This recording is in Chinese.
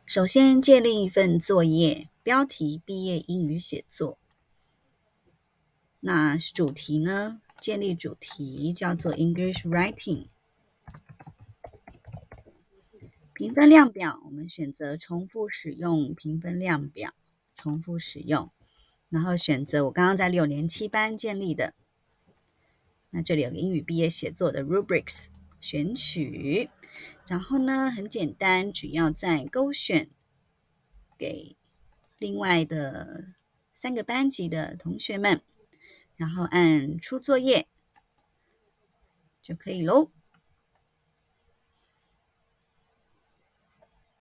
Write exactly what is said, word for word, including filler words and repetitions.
首先建立一份作业，标题毕业英语写作。那主题呢？建立主题叫做 English Writing。评分量表，我们选择重复使用评分量表，重复使用，然后选择我刚刚在六年七班建立的。那这里有个英语毕业写作的 rubrics 选取，然后呢很简单，只要在勾选给另外的三个班级的同学们，然后按出作业就可以咯。